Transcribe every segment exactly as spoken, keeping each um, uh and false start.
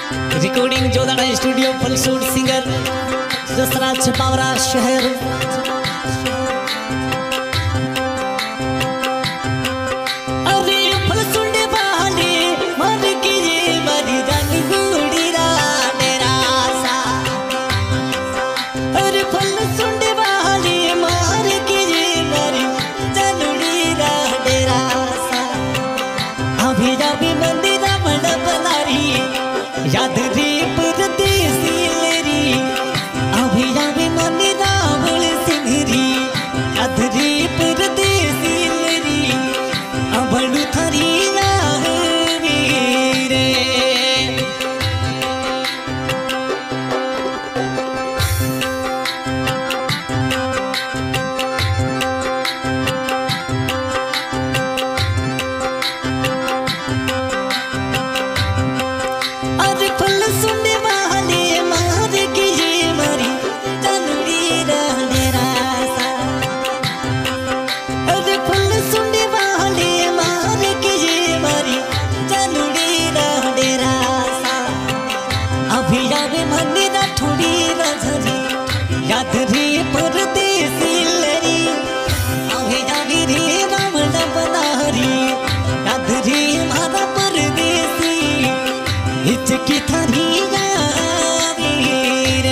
Recording जोदाड़ा studio फलसूट singer Jasraj Pawra शहर। याद रे परदेसी लेरी अभी जावे मन रावल सिंहरी याद रे परदेसी लेरी अबड़ू थारी रे। याद रे परदेसी लेरी अभी जावी रे रावण बनारी याद रे मारा परदेसी हिचकी थारी रे।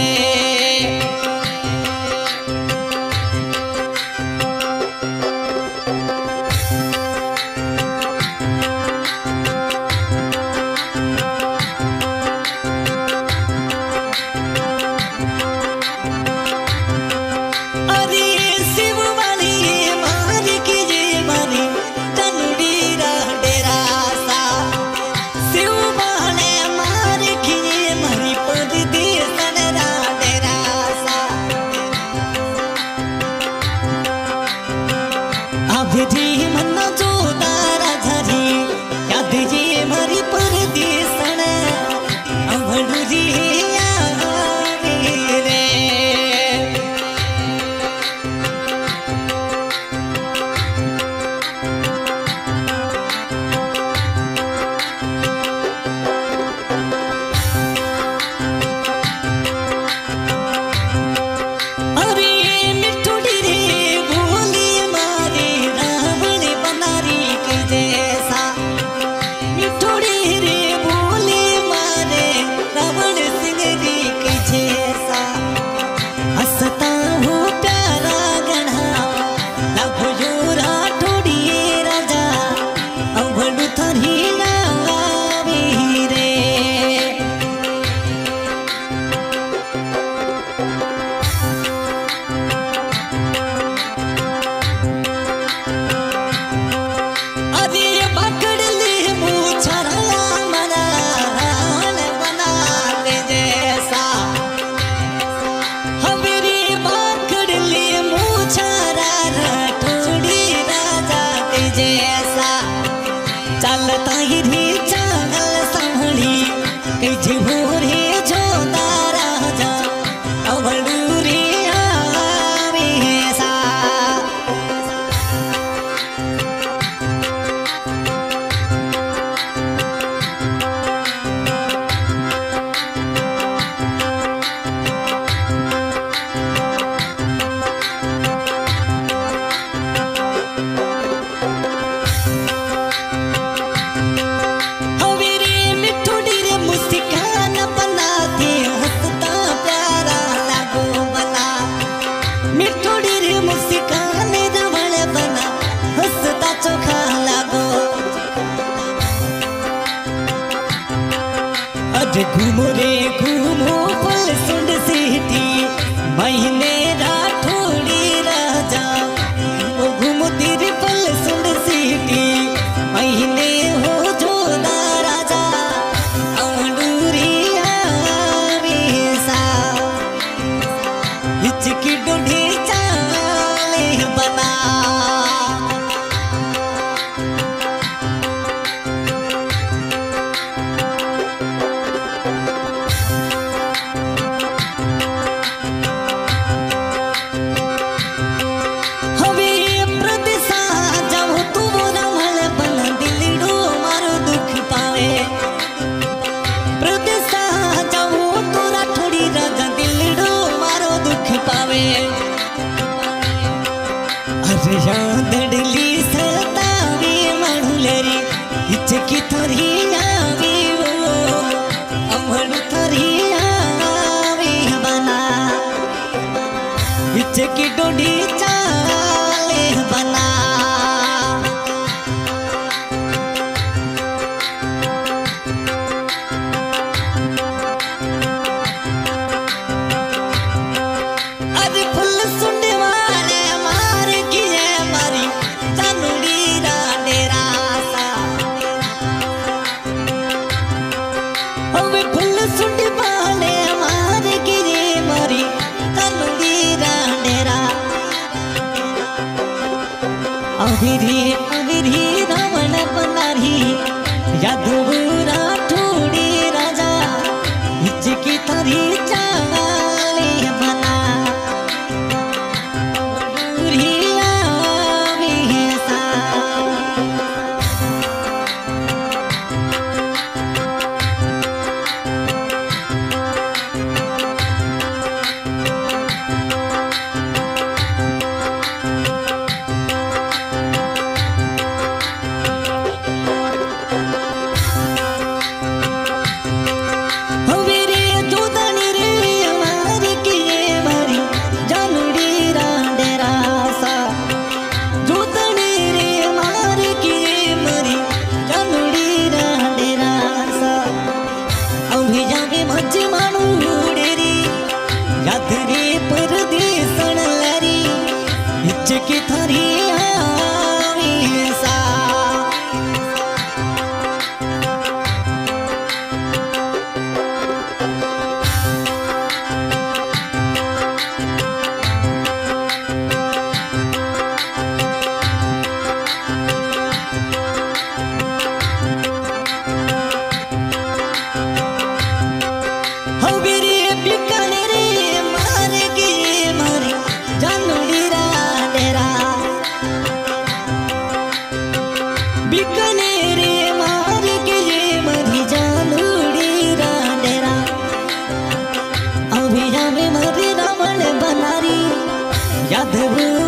जी मन्ना जो तारा झरी याद जी मरी परदेसन अवड़ू जी रे। चलता ही रे चाल संभली कई जीवो रे जो राजा अवड़ू रे सा। घूमो रे घूमो फलसूट सिटी महीने राठौड़ी राजा घूमो तेरे फलसूट सिटी महीने हो जो राजा अवड़ूरिया सा हिचकी डोढ़ी चाले बना। दडली सतावी म्हणुलेरी इचकी थोरी आवी वो अमण थोरी आवी बना इचकी डोडी चाले बना आज फुल सुंडे वाले मार किए मारी चानुड़ी रा डेरा सा अब फुल सुंडे वाले मार किए मारी चानुड़ी रा डेरा अभिरी अभिरी रावण बनारी यादवरा ठोडी राजा इचकी थारी चाले बना इचकी थारी आवी सा हवेरी बिकाने रे मार के मारी जानूड़ी बीकानेर मार के ये मरी जानूड़ी रा डेरा अभी जावे मरी रावण बनारी यादव